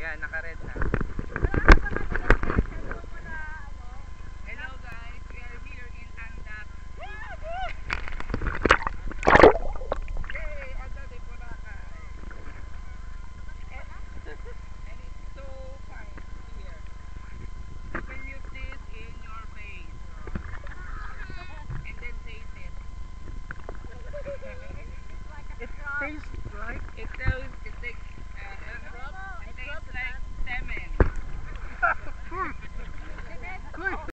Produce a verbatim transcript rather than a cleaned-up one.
Ayan, naka-red na. Hello guys, we are here in Andac. Yay! Andac de Boracay. And it's so fine here. You can use this in your face. And then taste it. It tastes like It tastes